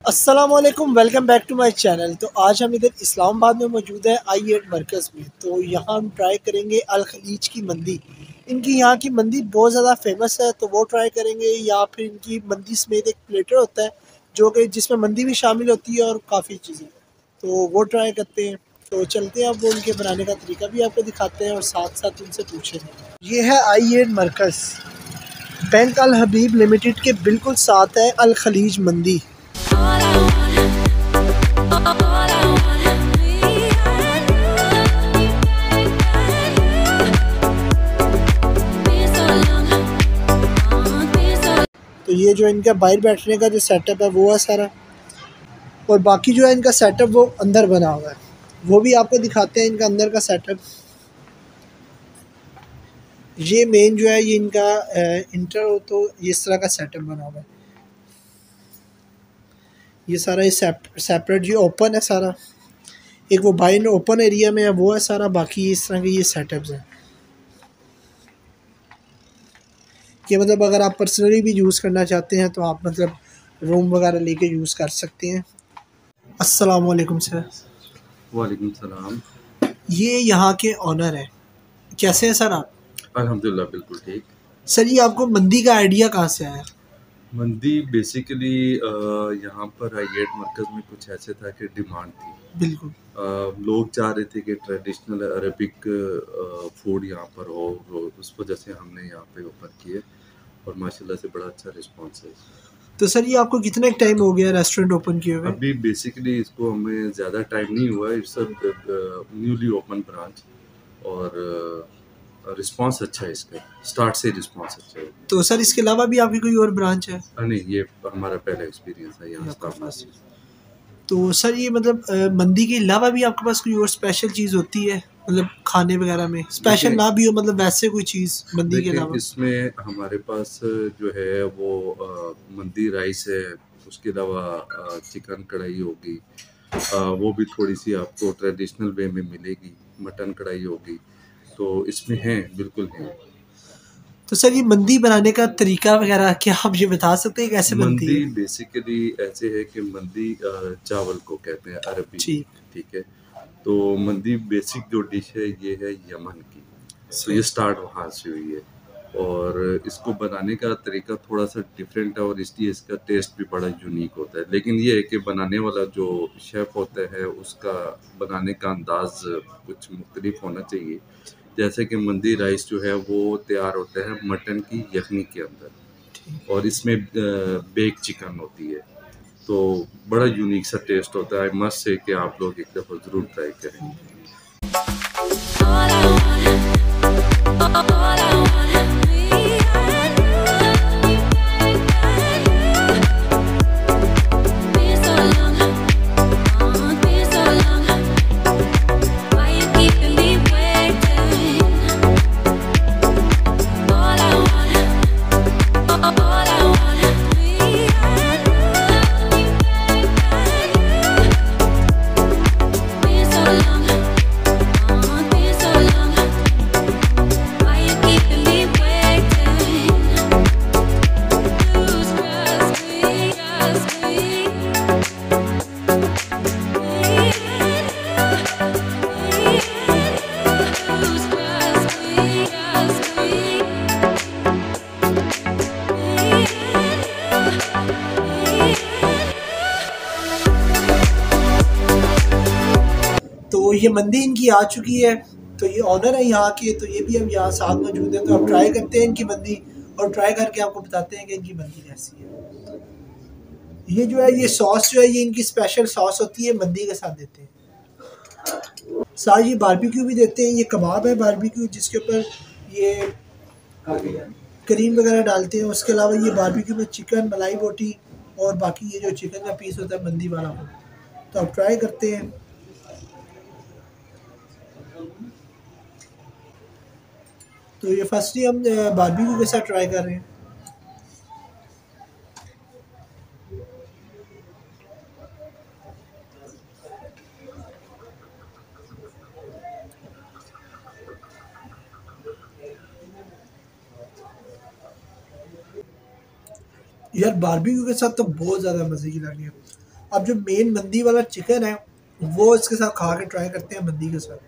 अस्सलामुअलैकुम, welcome back to my channel. तो आज हम इधर इस्लामाबाद में मौजूद है I8 मरकज़ में। तो यहाँ हम ट्राई करेंगे अल खलीज की मंदी। इनकी यहाँ की मंदी बहुत ज़्यादा फेमस है, तो वो ट्राई करेंगे। या फिर इनकी मंदी समेत एक प्लेटर होता है जो कि जिसमें मंदी भी शामिल होती है और काफ़ी चीज़ें, तो वो ट्राई करते हैं। तो चलते हैं, अब वो उनके बनाने का तरीका भी आपको दिखाते हैं और साथ साथ उनसे पूछेंगे। ये है I8 मरकज़, बैंक अल हबीब लिमिटेड के बिल्कुल साथ है अल खलीज मंदी। तो ये जो इनका बाहर बैठने का जो सेटअप है वो है सारा, और बाकी जो है इनका सेटअप वो अंदर बना हुआ है, वो भी आपको दिखाते हैं इनका अंदर का सेटअप। ये मेन जो है ये इनका इंटर हो, तो ये इस तरह का सेटअप बना हुआ है। ये सारा ये सेपरेट ये ओपन है सारा, एक वो बाहर ओपन एरिया में है वो है सारा। बाकी इस तरह के ये सेटअप्स हैं कि मतलब अगर आप पर्सनली भी यूज़ करना चाहते हैं तो आप मतलब रूम वगैरह लेके यूज़ कर सकते हैं। अस्सलाम वालेकुम सर। वालेकुम सलाम। ये यहाँ के ऑनर हैं, कैसे हैं सर आप? अल्हम्दुलिल्लाह बिल्कुल ठीक। सर ये आपको मंदी का आइडिया कहाँ से आया? मंदी बेसिकली यहाँ पर I8 मरकज़ में कुछ ऐसे था कि डिमांड थी। बिल्कुल। लोग चाह रहे थे कि ट्रेडिशनल अरबिक फूड यहाँ पर हो, उस वजह से हमने यहाँ पे ओपन किए और माशाल्लाह से बड़ा अच्छा रिस्पांस है। तो सर ये आपको कितना टाइम हो गया रेस्टोरेंट ओपन किए हुए? अभी बेसिकली इसको हमें ज़्यादा टाइम नहीं हुआ, इट्स न्यूली ओपन ब्रांच और रिस्पांस अच्छा है इसका, स्टार्ट से रिस्पांस अच्छा है। तो सर इसके अलावा भी आपकी कोई और ब्रांच है? नहीं, ये हमारा पहला एक्सपीरियंस है यहाँ का। तो सर ये मतलब मंदी के अलावा भी आपके पास कोई और स्पेशल चीज़ होती है, मतलब खाने वगैरह में स्पेशल ना भी हो, मतलब वैसे कोई चीज़ मंदी के अलावा? इसमें हमारे पास जो है वो मंदी राइस है, उसके अलावा चिकन कढ़ाई होगी, वो भी थोड़ी सी आपको ट्रेडिशनल वे में मिलेगी, मटन कढ़ाई होगी, तो इसमें हैं, बिल्कुल हैं। तो सर ये मंदी बनाने का तरीका वगैरह क्या आप ये बता सकते हैं कैसे बनती है? मंदी बेसिकली ऐसे है कि मंदी चावल को कहते हैं अरबी, ठीक है। तो मंदी बेसिक जो डिश है ये है यमन की, तो ये स्टार्ट वहाँ से हुई है और इसको बनाने का तरीका थोड़ा सा डिफरेंट है और इसलिए इसका टेस्ट भी बड़ा यूनिक होता है। लेकिन ये है कि बनाने वाला जो शेफ़ होता है उसका बनाने का अंदाज कुछ मुख्तलिफ होना चाहिए। जैसे कि मंदी राइस जो है वो तैयार होता है मटन की यखनी के अंदर और इसमें बेक चिकन होती है, तो बड़ा यूनिक सा टेस्ट होता है। मस्ट से कि आप लोग एक दफ़ा ज़रूर ट्राई करें। तो ये मंदी इनकी आ चुकी है, तो ये ऑनर है यहाँ के, तो ये भी अब यहाँ साथ मौजूद है। तो आप ट्राई करते हैं इनकी मंदी और ट्राई करके आपको बताते हैं कि इनकी मंदी कैसी है। ये जो है ये सॉस जो है ये इनकी स्पेशल सॉस होती है, मंदी के साथ देते हैं। साथ ये बारबेक्यू भी देते हैं, ये कबाब है बारबेक्यू जिसके ऊपर ये करीम वगैरह डालते हैं। उसके अलावा ये बारबेक्यू में चिकन, मलाई बोटी और बाकी ये जो चिकन का पीस होता है मंदी वाला हो, तो आप ट्राई करते हैं। तो ये फर्स्टली हम बारबेक्यू के साथ ट्राई कर रहे हैं। यार बारबेक्यू के साथ तो बहुत ज़्यादा मज़े की लगी है। अब जो मेन मंदी वाला चिकन है वो इसके साथ खा के ट्राई करते हैं मंदी के साथ।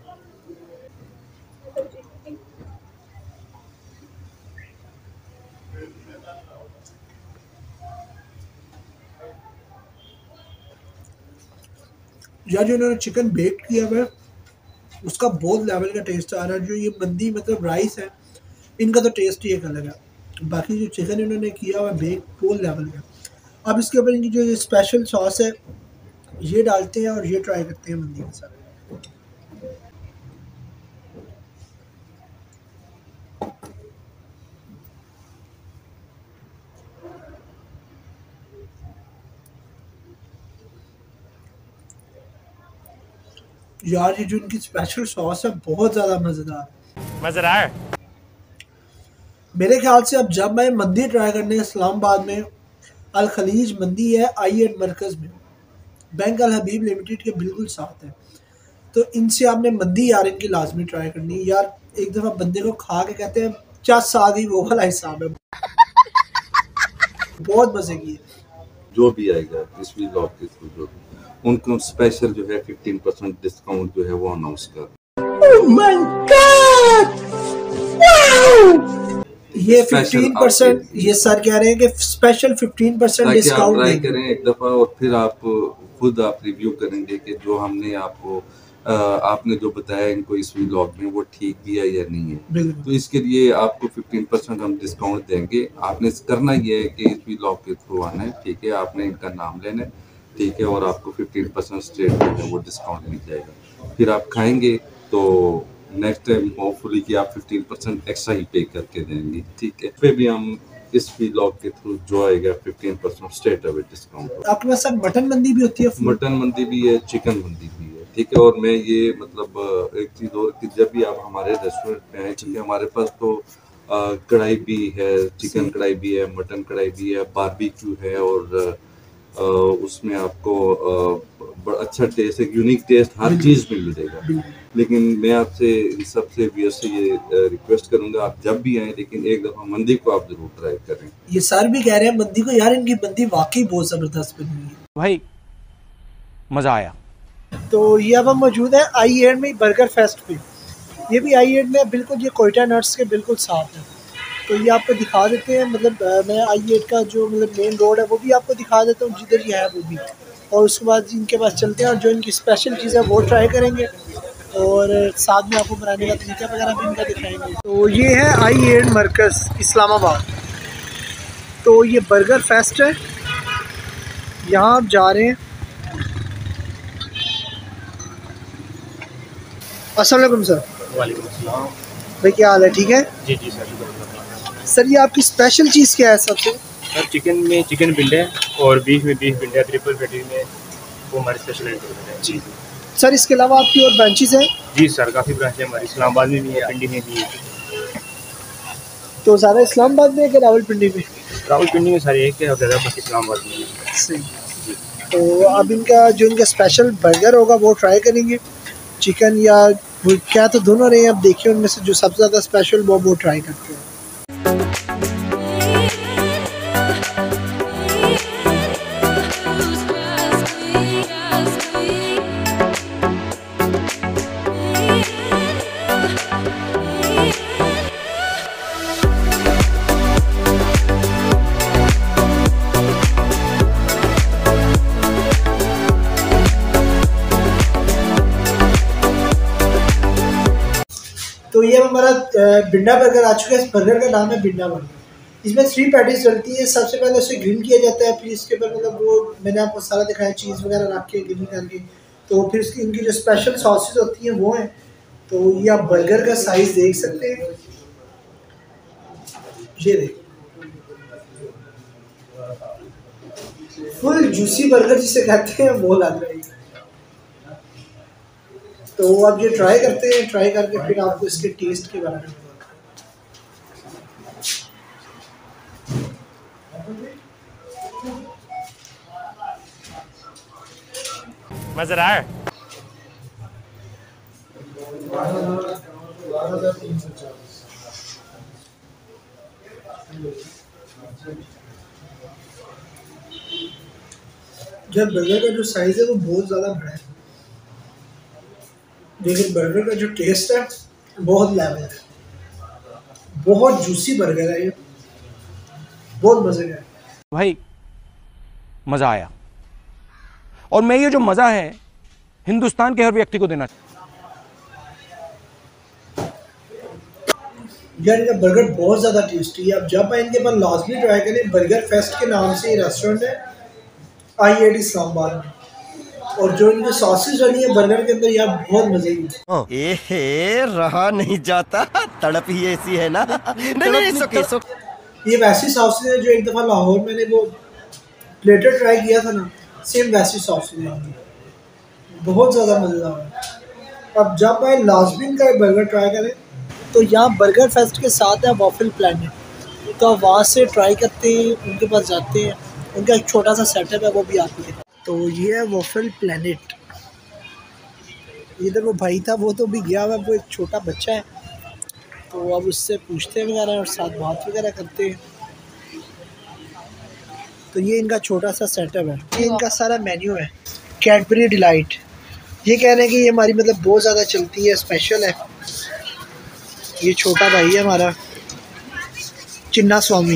यार जो इन्होंने चिकन बेक किया हुआ है उसका बहुत लेवल का टेस्ट आ रहा है। जो ये मंदी मतलब राइस है इनका तो टेस्ट ही एक अलग है। बाकी जो चिकन इन्होंने किया हुआ है बेक वो लेवल का। अब इसके ऊपर इनकी जो स्पेशल सॉस है ये डालते हैं और ये ट्राई करते हैं मंदी के साथ। यार ये जो इनकी स्पेशल सॉस है बहुत ज़्यादा मज़ेदार है। मेरे ख्याल से अब जब मैं मंदी ट्राई करने इस्लामाबाद में अल खलीज मंदी है I8 मरकज़ में बैंक अल हबीब लिमिटेड के बिल्कुल साथ है। तो इनसे आपने मंदी यार इनकी लाजमी ट्राई करनी है यार। एक दफ़ा बंदे को खा के कहते हैं चस आ गई वो वाला हिसाब है। बहुत मज़े की है। जो भी आएगा इस व्लॉग के थ्रू जो उनको स्पेशल जो है 15% डिस्काउंट जो है वो अनाउंस कर। Oh my God! Wow! ये 15% ये सर कह रहे हैं कि स्पेशल 15% डिस्काउंट ट्राई करें एक दफा और फिर आप खुद आप रिव्यू करेंगे कि जो हमने आपको आपने जो बताया इनको इस व्लॉग में वो ठीक भी है या नहीं है। तो इसके लिए आपको 15% हम डिस्काउंट देंगे। आपने करना ये है कि इस व्लॉग के थ्रू आना है, ठीक है, आपने इनका नाम लेना है, ठीक है, और आपको 15% स्ट्रेट जो है वो डिस्काउंट मिल जाएगा। फिर आप खाएंगे तो नेक्स्ट टाइम होपफुली कि आप 15% एक्स्ट्रा ही पे करके देंगे, ठीक है। फिर भी हम इस व्लॉग के थ्रू जो आएगा 15% स्ट्रेट अवे डिस्काउंट। आपके पास सर मटन मंदी भी होती है? मटन मंदी भी है, चिकन मंदी भी है, ठीक है। और मैं ये मतलब एक चीज़ और कि जब भी आप हमारे रेस्टोरेंट में आए, क्योंकि हमारे पास तो कढ़ाई भी है, चिकन कढ़ाई भी है, मटन कढ़ाई भी है, बारबेक्यू है, और उसमें आपको अच्छा टेस्ट, एक यूनिक टेस्ट हर चीज़ में मिलेगा। लेकिन मैं आपसे इन सबसे व्यूअर्स से ये रिक्वेस्ट करूंगा आप जब भी आए लेकिन एक दफ़ा मंदी को आप जरूर ट्राई करें। ये सर भी कह रहे हैं मंदी को, यार इनकी मंदी वाकई बहुत ज़बरदस्त बनी हुई है भाई, मज़ा आया। तो ये अब हम मौजूद है I8 में बर्गर फेस्ट पे। ये भी I8 में बिल्कुल ये कोयटा नट्स के बिल्कुल साथ है। तो ये आपको दिखा देते हैं, मतलब मैं I8 का जो मतलब मेन रोड है वो भी आपको दिखा देता हूँ जिधर ये है वो भी। और उसके बाद इनके पास चलते हैं और जो इनकी स्पेशल चीज़ है वो ट्राई करेंगे और साथ में आपको बनाने का तरीका वगैरह भी इनका दिखाएंगे। तो ये है I8 मरकज़ इस्लामाबाद। तो ये बर्गर फेस्ट है, यहाँ आप जा रहे हैं। अस्सलाम वालेकुम सर। वालेकुम अस्सलाम। भाई क्या हाल है, ठीक है? जी जी सर। सर ये आपकी स्पेशल चीज़ क्या है सबसे? सर चिकन में चिकन बिल्ड है और बीफ में बीफ बिल्ड है, ट्रिपल पैटी में वो हमारी स्पेशल है जी। सर इसके अलावा आपकी और ब्रांचेस हैं? जी सर, काफ़ी ब्रांच है हमारी, इस्लामाबाद में भी है, पिंडी में भी है। तो ज़्यादा इस्लामाबाद में है कि रावलपिंडी में? रावलपिंडी में सारी एक है और ज़्यादा बाकी इस्लामाबाद में है। सही। तो अब इनका जो इनका स्पेशल बर्गर होगा वो ट्राई करेंगे, चिकन या क्या तो दोनों रहे हैं। अब देखिए उनमें से जो सबसे ज़्यादा स्पेशल वो ट्राई करते हैं। तो ये हमारा बिंडा बर्गर आ चुका है। इस बर्गर का नाम है बिंडा बर्गर। इसमें 3 पैटीज चलती है। सबसे पहले उसे ग्रिल किया जाता है, फिर इसके ऊपर मतलब वो मैंने आपको सारा दिखाया, चीज़ वगैरह रख के ग्रिल करके। तो फिर इसकी इनकी जो स्पेशल सॉसेज होती हैं वो हैं। तो ये आप बर्गर का साइज़ देख सकते हैं, ये देख, फुल जूसी बर्गर जिसे कहते हैं वो लग रहा है। तो अब ये ट्राई करते हैं, ट्राई करके फिर आपको इसके टेस्ट के बारे में मज़ेदार। जब बर्गर का जो साइज़ है वो बहुत ज़्यादा बड़ा है, लेकिन बर्गर का जो टेस्ट है बहुत लेवल है, बहुत जूसी बर्गर है ये, बहुत मज़े का है भाई, मजा आया। और मैं ये जो मजा है हिंदुस्तान के हर व्यक्ति को देना चाहता यार। इनका बर्गर बहुत ज़्यादा टेस्टी है। अब जब आए इनके पास लाजमी ट्राई करें। बर्गर फेस्ट के नाम से ये रेस्टोरेंट है IAT इस्लामाबाद में, और जो इनकी सॉसेज वाली है बर्गर के अंदर यार बहुत मज़े की। एहे रहा नहीं जाता, तड़प ही ऐसी है ना। नहीं, ये वैसी सॉसेज है जो एक दफ़ा लाहौर मैंने वो प्लेटर ट्राई किया था ना, सेम वैसी सॉसेज है, बहुत ज़्यादा मज़ेदार है। अब जब आए लाजमी का बर्गर ट्राई करें तो यहाँ बर्गर फेस्ट के साथ है वॉफल प्लैनेट, तो आप वहाँ से ट्राई करते हैं, उनके पास जाते हैं, उनका एक छोटा सा सेटअप है वो भी आती है। तो ये है वॉफल प्लैनेट। इधर वो भाई था वो तो भी गया हुआ, वो एक छोटा बच्चा है, तो अब उससे पूछते हैं वगैरह और साथ बात वगैरह करते हैं। तो ये इनका छोटा सा सेटअप है, ये इनका सारा मेन्यू है। कैडबरी डिलाइट, ये कह रहे हैं कि ये हमारी मतलब बहुत ज़्यादा चलती है, स्पेशल है। ये छोटा भाई है हमारा चिन्ना स्वामी।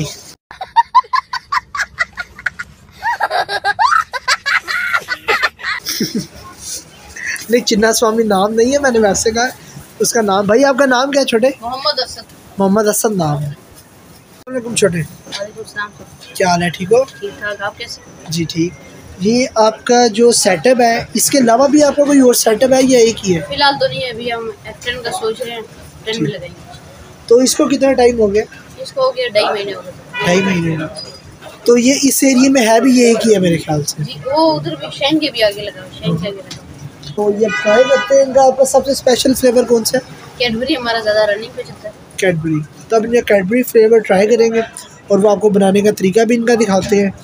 नहीं, चिन्ना स्वामी नाम नहीं है, मैंने वैसे कहा उसका नाम। भाई आपका नाम क्या है छोटे? मोहम्मद असद। मोहम्मद असद नाम है। वालेकुम छोटे, क्या हाल है? ठीक हो? ठीक ठाक, आप कैसे? जी ठीक। ये आपका जो सेटअप है, इसके अलावा भी आपका कोई और सेटअप है या एक ही है? फिलहाल तो नहीं है, अभी हम एक्सटेंड का सोच रहे हैं, ट्रेन में लगाएंगे। तो इसको कितना टाइम हो गया? इसको हो गया 2.5 महीने हो गए। 2.5 महीने। तो ये इस एरिया में है भी ये एक ही है मेरे ख्याल से। जी, वो उधर भी शहन के भी आगे लगा, शहन के आगे लगा। तो ये ट्राई करते हैं। इनका आपका सबसे स्पेशल फ्लेवर कौन सा है? कैडबरी हमारा ज़्यादा रनिंग पे चलता है। कैडबरी। तब ये कैडबरी फ्लेवर ट्राई करेंगे और वो आपको बनाने का तरीका भी इनका दिखाते हैं।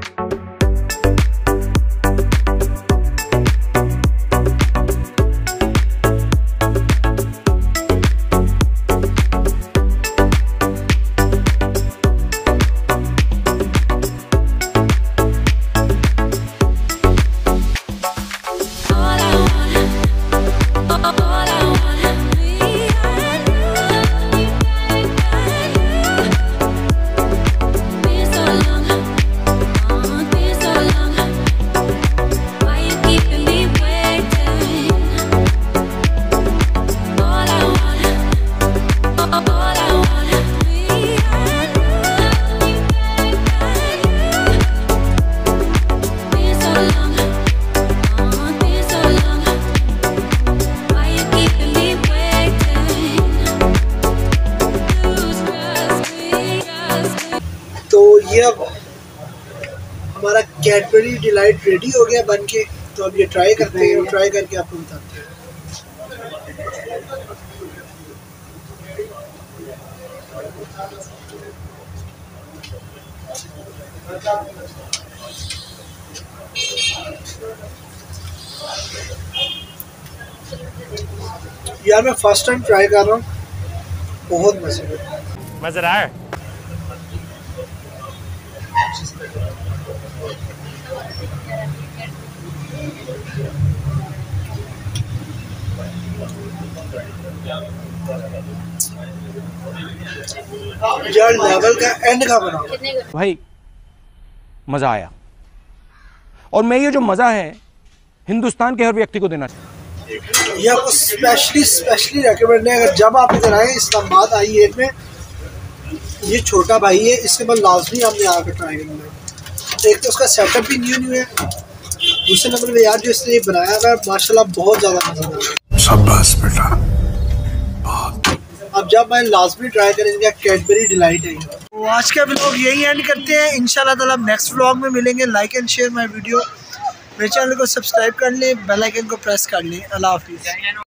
तो ये अब हमारा कैडबरी डिलाइट रेडी हो गया बन के। तो अब ये ट्राई करते हैं, ट्राई करके आपको बताते हैं। यार मैं फर्स्ट टाइम ट्राई कर रहा हूँ, बहुत मजे का। मजेदार। यार लेवल का एंड का बना। कितने का? भाई, मजा आया। और मैं ये जो मजा है हिंदुस्तान के हर व्यक्ति को देना चाहता हूं। ये आपको स्पेशली रेकमेंड है। अगर जब आप इधर आए इस्लामाबाद IAT में, ये छोटा भाई है, इसके बाद लाजमी आपने आकर ट्राई करना है। एक तो उसका सेटअप भी न्यू है, दूसरे नंबर पे यार जो इसने ये बनाया हुआ है माशाल्लाह बहुत ज़्यादा मज़ेदार है। शाबाश बेटा। अब जब मैं लाजमी ट्राई करेंगे कैडबरी डिलाइट है। तो आज का व्लॉग यही एंड करते हैं। इंशाल्लाह ताला नेक्स्ट व्लॉग में मिलेंगे। Like and share my video, मेरे चैनल को सब्सक्राइब कर लें, बेल आइकन को प्रेस कर लें। अल्लाह हाफिज़।